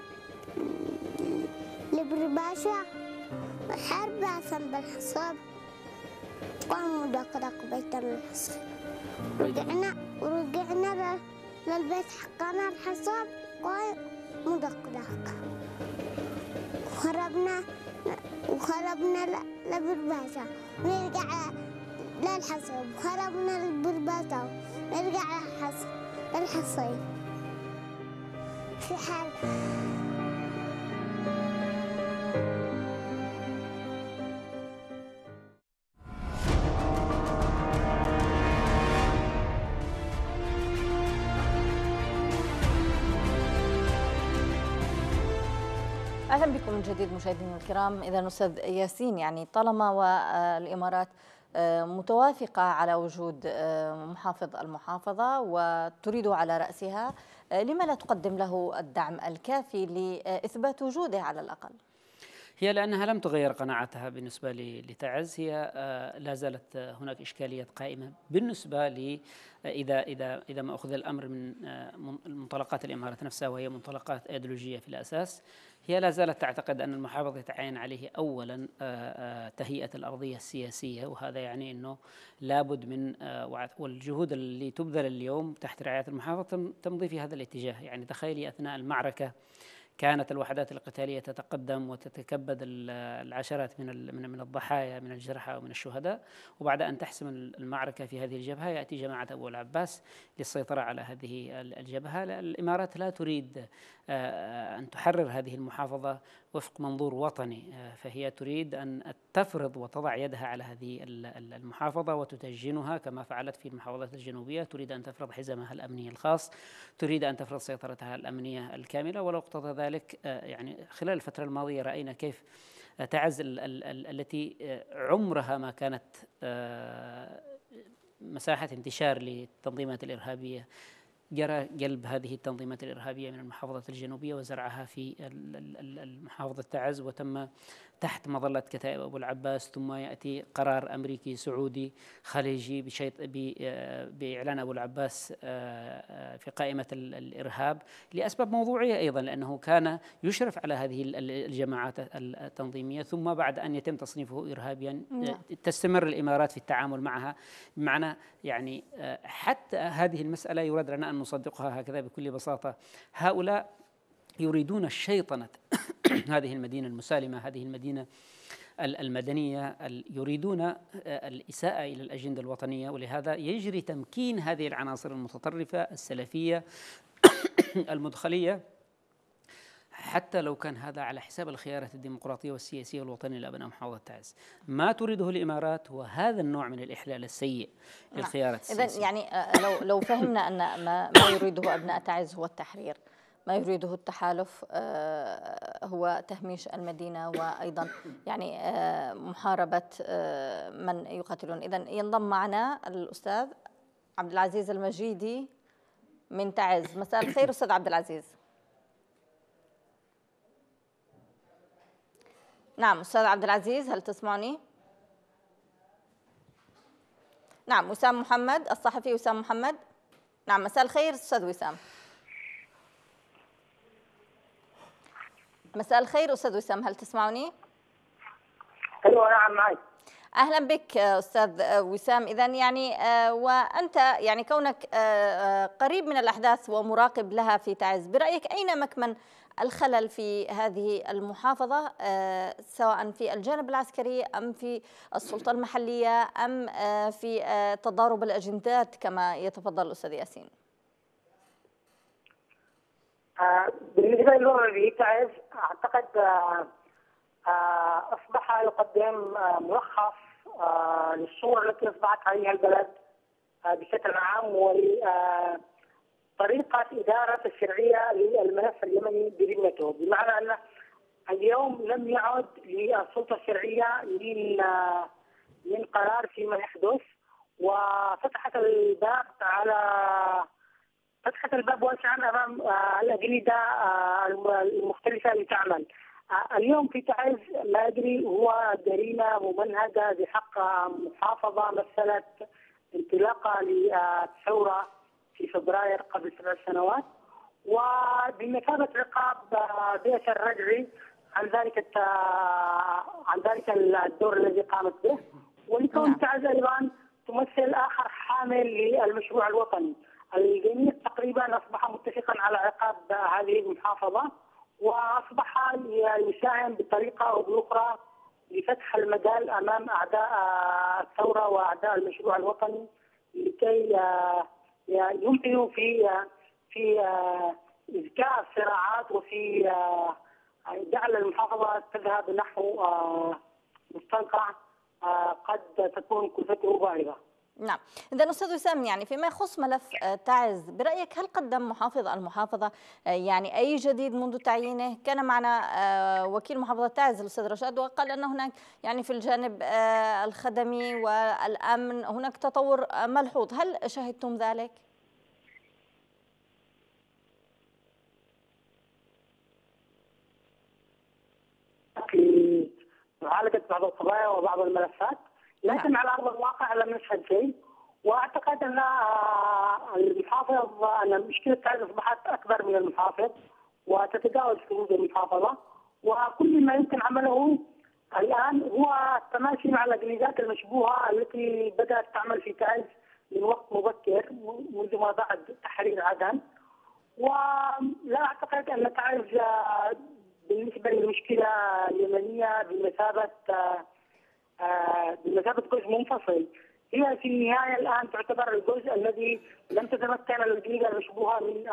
Speaker 6: لبرباشا حرب عشان بالحصاب، قاموا دقدق بيت من الحصاب. رجعنا ورجعنا للبيت حقنا الحصاب، قاموا دقدق. هربنا وخربنا لبرباشا نرجع للحصاب، خربنا لبرباشا نرجع للحصيب في حرب.
Speaker 1: أهلا بكم من جديد مشاهدينا الكرام. إذا أستاذ ياسين، يعني طالما والإمارات متوافقة على وجود محافظ المحافظة وتريد على رأسها، لما لا تقدم له الدعم الكافي لإثبات وجوده على الأقل؟
Speaker 2: هي لأنها لم تغير قناعتها بالنسبة لتعز. هي لا زالت هناك إشكالية قائمة بالنسبة ل إذا إذا إذا ما أخذ الأمر من منطلقات الإمارات نفسها، وهي منطلقات أيديولوجية في الأساس. هي لا زالت تعتقد أن المحافظ يتعين عليه أولا تهيئة الأرضية السياسية، وهذا يعني أنه لابد من والجهود اللي تبذل اليوم تحت رعاية المحافظ تمضي في هذا الاتجاه. يعني تخيلي أثناء المعركة كانت الوحدات القتالية تتقدم وتتكبد العشرات من من الضحايا من الجرحى ومن الشهداء، وبعد أن تحسم المعركة في هذه الجبهة يأتي جماعة أبو العباس للسيطرة على هذه الجبهة. الإمارات لا تريد أن تحرر هذه المحافظة وفق منظور وطني، فهي تريد أن تفرض وتضع يدها على هذه المحافظة وتتجنها كما فعلت في المحافظات الجنوبية. تريد أن تفرض حزمها الأمني الخاص، تريد أن تفرض سيطرتها الأمنية الكاملة. ولو اقتضى ذلك يعني خلال الفترة الماضية رأينا كيف تعز التي عمرها ما كانت مساحة انتشار للتنظيمات الإرهابية جرى قلب هذه التنظيمات الإرهابية من المحافظة الجنوبية وزرعها في المحافظة تعز، وتم تحت مظلة كتائب أبو العباس. ثم يأتي قرار أمريكي سعودي خليجي بشيط بإعلان أبو العباس في قائمة الإرهاب لأسباب موضوعية أيضا، لأنه كان يشرف على هذه الجماعات التنظيمية. ثم بعد أن يتم تصنيفه إرهابيا تستمر الإمارات في التعامل معها. بمعنى يعني حتى هذه المسألة يراد لنا أن نصدقها هكذا بكل بساطة. هؤلاء يريدون الشيطنة هذه المدينة المسالمة، هذه المدينة المدنية، يريدون الإساءة إلى الأجندة الوطنية، ولهذا يجري تمكين هذه العناصر المتطرفة السلفية المدخلية، حتى لو كان هذا على حساب الخيارات الديمقراطية والسياسية والوطنية لأبناء محافظة تعز. ما تريده الإمارات هو هذا النوع من الإحلال السيء للخيارات السياسية.
Speaker 1: إذن يعني لو لو فهمنا أن ما, ما يريده أبناء تعز هو التحرير، ما يريده التحالف هو تهميش المدينة وأيضا يعني محاربة من يقاتلون. إذن ينضم معنا الأستاذ عبد العزيز المجيدي من تعز. مساء الخير أستاذ عبد العزيز. نعم أستاذ عبد العزيز، هل تسمعني؟ نعم، وسام محمد الصحفي وسام محمد. نعم، مساء الخير أستاذ وسام. مساء الخير أستاذ وسام، هل تسمعني؟
Speaker 7: ايوه نعم معي.
Speaker 1: اهلا بك استاذ وسام. اذا يعني وانت يعني كونك قريب من الاحداث ومراقب لها في تعز، برايك اين مكمن الخلل في هذه المحافظه، سواء في الجانب العسكري ام في السلطه المحليه ام في تضارب الاجندات كما يتفضل الاستاذ ياسين؟
Speaker 7: بالنسبه للوضع في تعز اعتقد أصبح يقدم ملخص للصورة التي أصبحت عليها البلد بشكل عام ولطريقة إدارة الشرعية للملف اليمني بذمته، بمعنى أن اليوم لم يعد للسلطة الشرعية من قرار فيما يحدث، وفتحت الباب على فتحت الباب واسعا أمام الأجندة المختلفة لتعمل. اليوم في تعز لا أدري هو جريمة ممنهجة بحق محافظة مثلت انطلاقة للثورة في فبراير قبل سبع سنوات، وبمثابة عقاب بئس الرجعي عن ذلك عن ذلك الدور الذي قامت به، ولكون تعز أيضا تمثل آخر حامل للمشروع الوطني. الجميع تقريبا أصبح متفقا على عقاب هذه المحافظة، وأصبح يساهم بطريقة أو بأخرى لفتح المجال أمام أعداء الثورة وأعداء المشروع الوطني لكي يمكنوا في في إذكاء الصراعات وفي جعل المحافظة تذهب نحو مستنقع قد تكون كلفته باهظة.
Speaker 1: نعم، إذا أستاذ وسام يعني فيما يخص ملف تعز، برأيك هل قدم محافظ المحافظة يعني أي جديد منذ تعيينه؟ كان معنا وكيل محافظة تعز الأستاذ رشاد وقال أن هناك يعني في الجانب الخدمي والأمن هناك تطور ملحوظ، هل شاهدتم ذلك؟
Speaker 7: في معالجة بعض القضايا وبعض الملفات، لكن نعم. على أرض الواقع لم نشهد شيء، واعتقد ان المحافظ ان مشكله تعز اصبحت اكبر من المحافظ وتتجاوز حدود المحافظه، وكل ما يمكن عمله الان هو التماشي مع الاجندات المشبوهه التي بدات تعمل في تعز من وقت مبكر منذ ما بعد تحرير عدن. ولا اعتقد ان تعز بالنسبه للمشكله اليمنيه بمثابه بمثابه جزء منفصل، هي في النهاية الآن تعتبر الجزء الذي لم تتمكن الأجندة المشبوهة من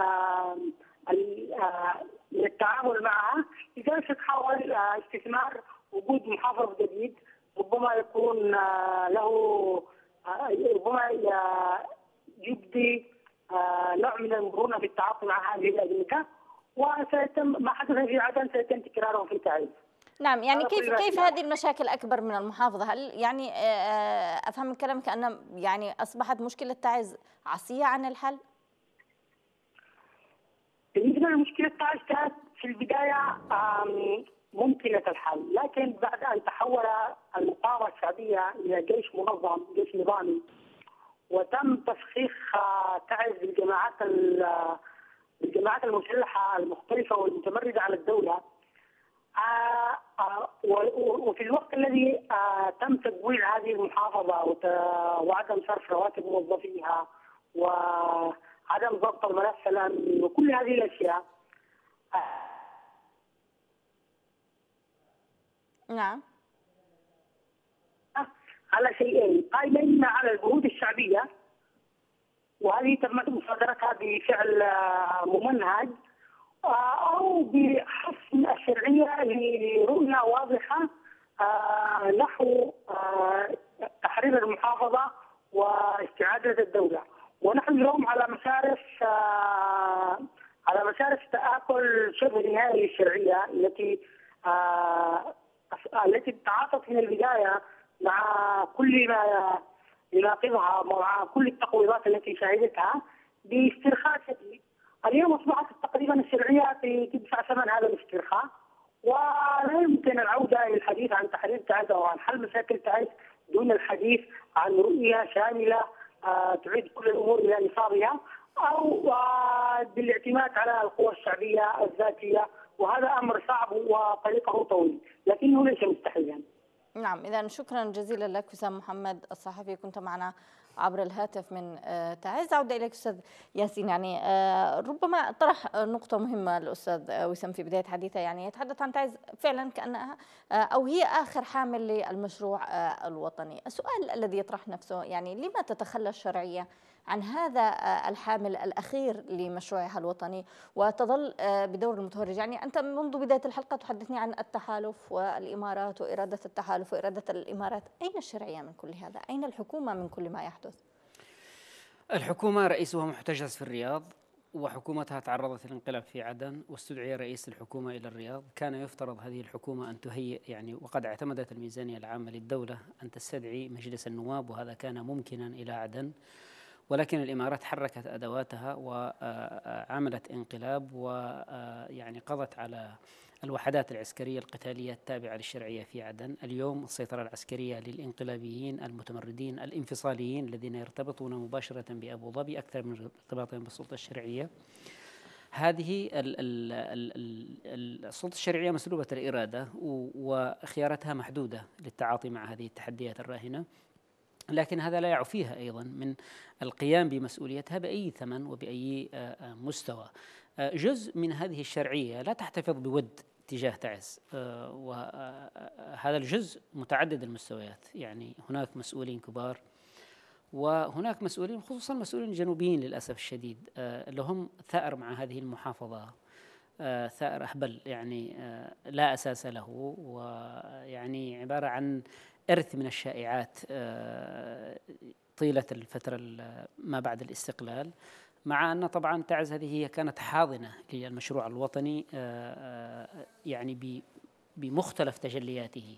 Speaker 7: من التعامل معها، لذلك تحاول استثمار وجود محافظ جديد ربما يكون له ربما يبدي نوع من المرونة في التعاطي مع هذه الأجندة، وسيتم ما حدث في عدن سيتم تكراره في تعز.
Speaker 1: نعم، يعني كيف كيف هذه المشاكل أكبر من المحافظة؟ هل يعني أفهم من كلامك أن يعني أصبحت مشكلة تعز عصية عن الحل؟
Speaker 7: بالنسبة لمشكلة تعز كانت في البداية ممكنة الحل، لكن بعد أن تحول المقاومة الشعبية إلى جيش منظم، جيش نظامي، وتم تفخيخ تعز بالجماعات بالجماعات المسلحة المختلفة والمتمردة على الدولة، آه آه وفي الوقت الذي آه تم تجويع هذه المحافظة وعدم صرف رواتب موظفيها وعدم ضبط الملف الأمني وكل هذه الأشياء.
Speaker 1: نعم.
Speaker 7: على شيئين قائمين على الجهود الشعبية، وهذه تمت مصادرتها بفعل ممنهج، أو بحسم الشرعية لرؤية واضحة نحو تحرير المحافظة واستعادة الدولة. ونحن اليوم على مشارف على مشارف تآكل شبه نهائي للشرعية التي التي تعاطت من البداية مع كل ما يناقضها ومع كل التقويضات التي شهدتها باسترخاء شديد. اليوم اصبحت تقريبا الشرعيه تدفع ثمن هذا الاسترخاء، ولا يمكن العوده الى الحديث عن تحرير تعز او عن حل مشاكل تعز دون الحديث عن رؤية شاملة آه، تعيد كل الأمور إلى نصابها، أو آه، بالاعتماد على القوى الشعبية الذاتية، وهذا أمر صعب وطريقه طويل لكنه ليس مستحيلا.
Speaker 1: نعم، إذا شكرا جزيلا لك وسام محمد الصحفي، كنت معنا عبر الهاتف من تعز. أعود إليك أستاذ ياسين. يعني ربما طرح نقطة مهمة الأستاذ وسام في بداية حديثه، يعني يتحدث عن تعز فعلا كأنها أو هي آخر حامل للمشروع الوطني. السؤال الذي يطرح نفسه، يعني لما تتخلى الشرعية عن هذا الحامل الأخير لمشروعها الوطني وتظل بدور المتفرج؟ يعني أنت منذ بداية الحلقة تحدثني عن التحالف والإمارات وإرادة التحالف وإرادة الإمارات. أين الشرعية من كل هذا؟ أين الحكومة من كل ما يحدث؟
Speaker 2: الحكومة رئيسها محتجز في الرياض، وحكومتها تعرضت للانقلاب في عدن، واستدعي رئيس الحكومة إلى الرياض. كان يفترض هذه الحكومة أن تهيئ، يعني وقد اعتمدت الميزانية العامة للدولة أن تستدعي مجلس النواب، وهذا كان ممكنا إلى عدن، ولكن الإمارات حركت أدواتها وعملت انقلاب ويعني قضت على الوحدات العسكرية القتالية التابعة للشرعية في عدن. اليوم السيطرة العسكرية للإنقلابيين المتمردين الانفصاليين الذين يرتبطون مباشرة بأبو ظبي أكثر من ارتباطهم بالسلطة الشرعية. هذه ال ال ال السلطة الشرعية مسلوبة الإرادة وخياراتها محدودة للتعاطي مع هذه التحديات الراهنة، لكن هذا لا يعفيها أيضا من القيام بمسؤوليتها بأي ثمن وبأي مستوى. جزء من هذه الشرعية لا تحتفظ بود تجاه تعز، وهذا الجزء متعدد المستويات. يعني هناك مسؤولين كبار وهناك مسؤولين، خصوصا مسؤولين جنوبيين للأسف الشديد، لهم ثأر مع هذه المحافظة، ثأر أهبل يعني لا أساس له، ويعني عبارة عن إرث من الشائعات طيلة الفترة ما بعد الاستقلال، مع أن طبعا تعز هذه هي كانت حاضنة للمشروع الوطني يعني بمختلف تجلياته.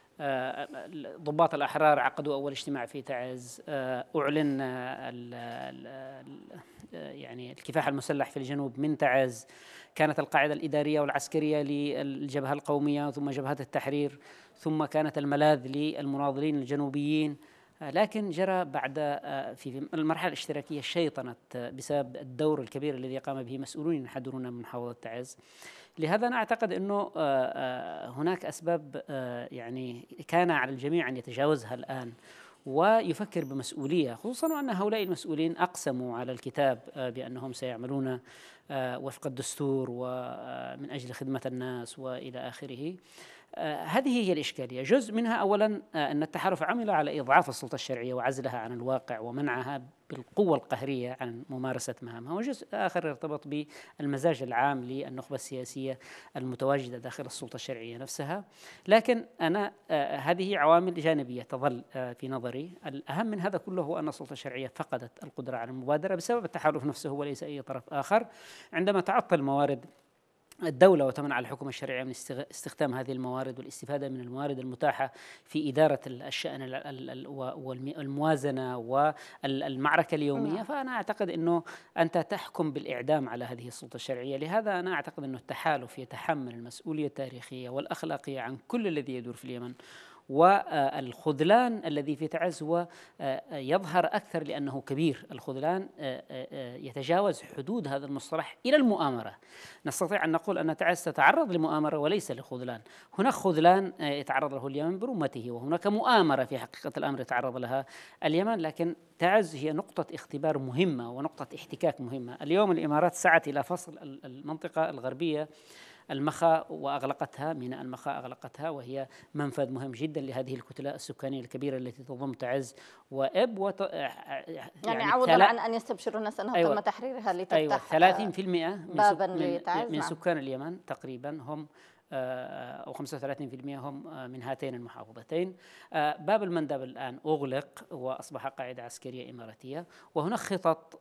Speaker 2: ضباط الأحرار عقدوا أول اجتماع في تعز، أعلن ال ال يعني الكفاح المسلح في الجنوب من تعز، كانت القاعدة الإدارية والعسكرية للجبهة القومية ثم جبهة التحرير، ثم كانت الملاذ للمناضلين الجنوبيين. لكن جرى بعد في المرحلة الاشتراكية شيطنت بسبب الدور الكبير الذي قام به مسؤولون يحضرون من محافظة تعز. لهذا أنا أعتقد أنه هناك أسباب يعني كان على الجميع أن يتجاوزها الآن ويفكر بمسؤولية، خصوصا وأن هؤلاء المسؤولين أقسموا على الكتاب بأنهم سيعملون وفق الدستور ومن أجل خدمة الناس وإلى آخره. آه هذه هي الإشكالية. جزء منها أولا آه أن التحالف عمل على إضعاف السلطة الشرعية وعزلها عن الواقع ومنعها بالقوة القهرية عن ممارسة مهامها، وجزء آخر يرتبط بالمزاج العام للنخبة السياسية المتواجدة داخل السلطة الشرعية نفسها. لكن أنا آه هذه عوامل جانبية تظل آه في نظري. الأهم من هذا كله هو أن السلطة الشرعية فقدت القدرة على المبادرة بسبب التحالف نفسه وليس أي طرف آخر. عندما تعطل موارد الدولة وتمنع الحكومة الشرعية من استخدام هذه الموارد والاستفادة من الموارد المتاحة في إدارة الشأن والموازنة والمعركة اليومية، فأنا أعتقد أنه أنت تحكم بالإعدام على هذه السلطة الشرعية. لهذا أنا أعتقد أنه التحالف يتحمل المسؤولية التاريخية والأخلاقية عن كل الذي يدور في اليمن، والخذلان الذي في تعز هو يظهر أكثر لأنه كبير. الخذلان يتجاوز حدود هذا المصطلح إلى المؤامرة. نستطيع أن نقول أن تعز تتعرض لمؤامرة وليس لخذلان. هناك خذلان يتعرض له اليمن برمته، وهناك مؤامرة في حقيقة الأمر يتعرض لها اليمن، لكن تعز هي نقطة اختبار مهمة ونقطة احتكاك مهمة. اليوم الإمارات سعت إلى فصل المنطقة الغربية المخا وأغلقتها، ميناء المخا أغلقتها، وهي منفذ مهم جدا لهذه الكتلة السكانية الكبيرة التي تضم تعز وإب وت...
Speaker 1: يعني, يعني عوضا تلا... عن أن يستبشروا الناس أنه
Speaker 2: أيوة.
Speaker 1: تم تحريرها لتفتح
Speaker 2: أيوة. ثلاثين بالمئة
Speaker 1: بابا
Speaker 2: من,
Speaker 1: لتعز.
Speaker 2: من سكان اليمن تقريبا هم أو خمسة وثلاثين بالمئة هم من هاتين المحافظتين. باب المندب الآن أغلق وأصبح قاعدة عسكرية إماراتية، وهناك خطط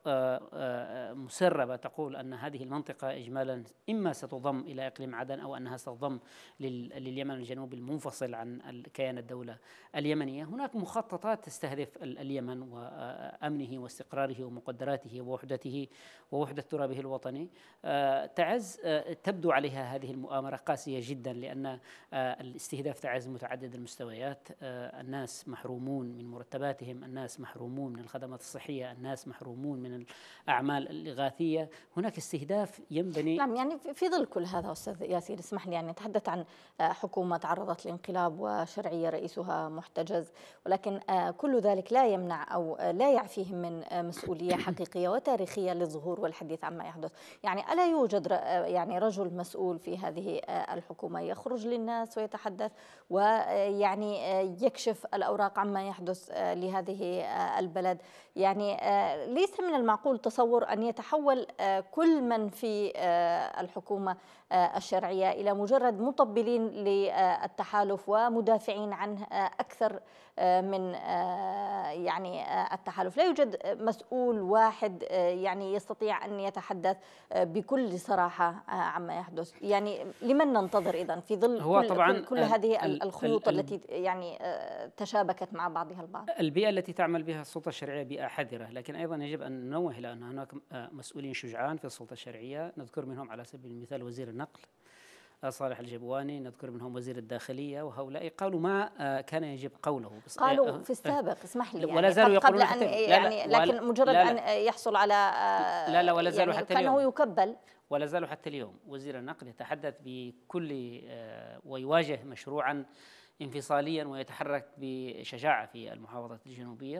Speaker 2: مسربة تقول أن هذه المنطقة إجمالا إما ستضم إلى إقليم عدن أو أنها ستضم لليمن الجنوبي المنفصل عن كيان الدولة اليمنية. هناك مخططات تستهدف اليمن وأمنه واستقراره ومقدراته ووحدته ووحدة ترابه الوطني. تعز تبدو عليها هذه المؤامرة قاسية تاريخية جدا، لأن الاستهداف تعز متعدد المستويات. الناس محرومون من مرتباتهم، الناس محرومون من الخدمات الصحية، الناس محرومون من الأعمال الإغاثية. هناك استهداف ينبني.
Speaker 1: نعم، يعني في ظل كل هذا أستاذ ياسين اسمح لي يعني نتحدث عن حكومة تعرضت لانقلاب وشرعية رئيسها محتجز، ولكن كل ذلك لا يمنع أو لا يعفيهم من مسؤولية حقيقية وتاريخية للظهور والحديث عما يحدث. يعني ألا يوجد يعني رجل مسؤول في هذه الحكومة يخرج للناس ويتحدث ويعني يكشف الأوراق عما يحدث لهذه البلد؟ يعني ليس من المعقول تصور أن يتحول كل من في الحكومة الشرعية إلى مجرد مطبلين للتحالف ومدافعين عنه أكثر من يعني التحالف. لا يوجد مسؤول واحد يعني يستطيع أن يتحدث بكل صراحة عما يحدث. يعني لمن ننتظر إذن في ظل
Speaker 2: هو
Speaker 1: كل,
Speaker 2: طبعا
Speaker 1: كل, كل هذه
Speaker 2: ال
Speaker 1: الخيوط
Speaker 2: ال
Speaker 1: التي يعني تشابكت مع بعضها البعض؟
Speaker 2: البيئة التي تعمل بها السلطة الشرعية بيئة حذرة، لكن أيضا يجب أن ننوه إلى أن هناك مسؤولين شجعان في السلطة الشرعية، نذكر منهم على سبيل المثال وزير النقل صالح الجبواني، نذكر منهم وزير الداخلية، وهؤلاء قالوا ما كان يجب قوله.
Speaker 1: قالوا في السابق اسمح لي
Speaker 2: ولا زالوا
Speaker 1: قبل
Speaker 2: يقولون
Speaker 1: أن يعني لا لا لكن مجرد لا لا أن يحصل على
Speaker 2: لا لا ولا زالوا
Speaker 1: يعني
Speaker 2: حتى
Speaker 1: كأنه
Speaker 2: اليوم
Speaker 1: يكبل
Speaker 2: ولا زالوا حتى اليوم وزير النقل يتحدث بكل ويواجه مشروعا انفصاليا ويتحرك بشجاعة في المحافظة الجنوبية.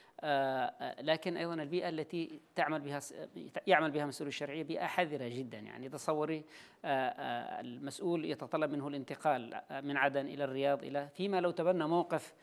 Speaker 2: لكن أيضا البيئة التي تعمل بها يعمل بها مسؤول الشرعية بيئة حذرة جدا. يعني تصوري المسؤول يتطلب منه الانتقال من عدن إلى الرياض إلى فيما لو تبنى موقف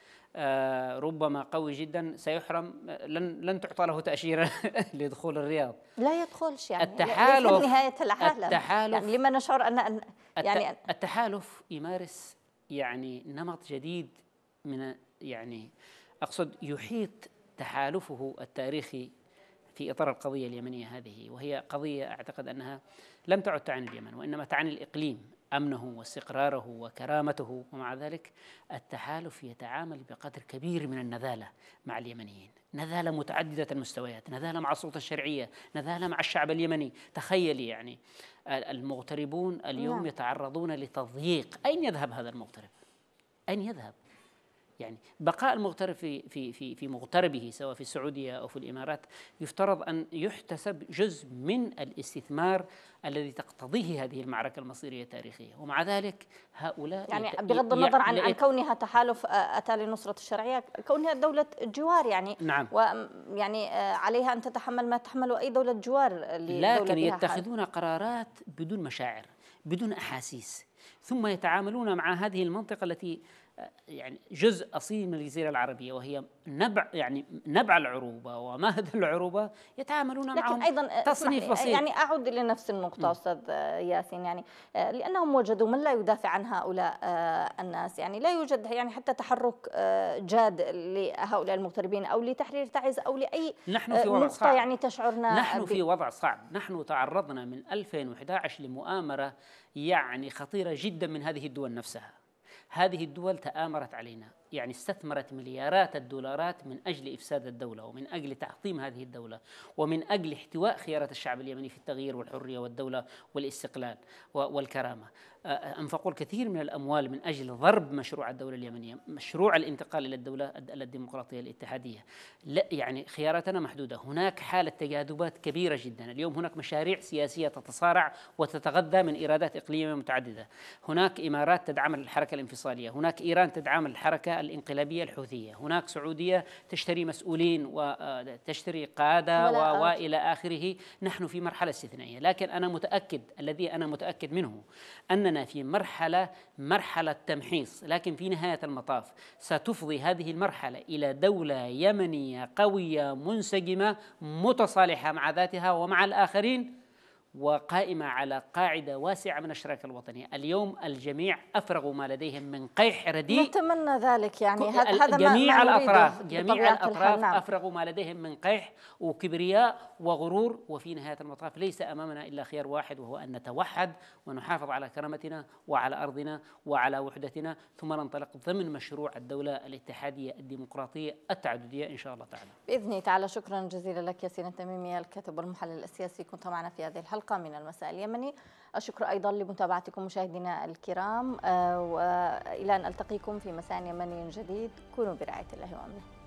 Speaker 2: ربما قوي جدا سيحرم، لن لن تعطى له تأشيرة لدخول الرياض.
Speaker 1: لا يدخلش يعني
Speaker 2: التحالف
Speaker 1: ليس نهاية العالم.
Speaker 2: التحالف
Speaker 1: يعني لما نشعر أن يعني
Speaker 2: التحالف يمارس يعني نمط جديد من يعني أقصد يحيط تحالفه التاريخي في إطار القضية اليمنية هذه، وهي قضية أعتقد أنها لم تعد تعني اليمن وإنما تعني الإقليم، أمنه واستقراره وكرامته. ومع ذلك التحالف يتعامل بقدر كبير من النذالة مع اليمنيين، نذالة متعددة المستويات، نذالة مع السلطة الشرعية، نذالة مع الشعب اليمني. تخيلي يعني المغتربون اليوم نعم. يتعرضون لتضييق. أين يذهب هذا المغترب؟ أين يذهب؟ يعني بقاء المغترب في في في في مغتربه سواء في السعودية أو في الإمارات يفترض أن يحتسب جزء من الاستثمار الذي تقتضيه هذه المعركة المصيرية التاريخية. ومع ذلك هؤلاء
Speaker 1: يعني بغض النظر عن عن كونها تحالف أتى لنصرة الشرعية، كونها دولة جوار يعني
Speaker 2: نعم.
Speaker 1: ويعني عليها أن تتحمل ما تحمله أي دولة جوار،
Speaker 2: لكن يتخذون قرارات بدون مشاعر بدون أحاسيس، ثم يتعاملون مع هذه المنطقة التي يعني جزء أصيل من الجزيرة العربية وهي نبع يعني نبع العروبة ومهد العروبة، يتعاملون معهم
Speaker 1: أيضا
Speaker 2: تصنيف بسيط.
Speaker 1: يعني أعود إلى نفس النقطة م. أستاذ ياسين، يعني لأنهم وجدوا من لا يدافع عن هؤلاء الناس. يعني لا يوجد يعني حتى تحرك جاد لهؤلاء المغتربين أو لتحرير تعز أو لأي
Speaker 2: نحن في وضع
Speaker 1: نقطة
Speaker 2: صعب.
Speaker 1: يعني تشعرنا
Speaker 2: نحن في وضع صعب. نحن تعرضنا من ألفين وأحد عشر لمؤامرة يعني خطيرة جدا من هذه الدول نفسها. هذه الدول تآمرت علينا، يعني استثمرت مليارات الدولارات من أجل إفساد الدولة ومن أجل تحطيم هذه الدولة ومن أجل احتواء خيارات الشعب اليمني في التغيير والحرية والدولة والاستقلال والكرامة. أنفقوا الكثير من الأموال من أجل ضرب مشروع الدولة اليمنية، مشروع الانتقال إلى الدولة الديمقراطية الاتحادية. لا يعني خياراتنا محدودة. هناك حالة تجاذبات كبيرة جدا. اليوم هناك مشاريع سياسية تتصارع وتتغذى من إيرادات إقليمية متعددة. هناك إمارات تدعم الحركة الانفصالية، هناك إيران تدعم الحركة الانقلابية الحوثية، هناك سعودية تشتري مسؤولين وتشتري قادة وإلى آخره. نحن في مرحلة استثنائية، لكن أنا متأكد الذي أنا متأكد منه أننا في مرحلة مرحلة تمحيص، لكن في نهاية المطاف ستفضي هذه المرحلة إلى دولة يمنية قوية منسجمة متصالحة مع ذاتها ومع الآخرين وقائمة على قاعدة واسعة من الشراكة الوطنية. اليوم الجميع أفرغوا ما لديهم من قيح رديء.
Speaker 1: نتمنى ذلك يعني هذا
Speaker 2: جميع الأطراف جميع الأطراف أفرغوا ما لديهم من قيح وكبرياء وغرور، وفي نهاية المطاف ليس أمامنا إلا خيار واحد وهو أن نتوحد ونحافظ على كرامتنا وعلى أرضنا وعلى وحدتنا، ثم ننطلق ضمن مشروع الدولة الاتحادية الديمقراطية التعددية إن شاء الله تعالى
Speaker 1: بإذن تعالى. شكرا جزيلا لك ياسين التميمي الكاتب والمحلل السياسي، كنت معنا في هذه الحلقة. حلقة من المساء اليمني. الشكر أيضا لمتابعتكم مشاهدينا الكرام، وإلى أن ألتقيكم في مساء يمني جديد، كونوا برعاية الله وأمنه.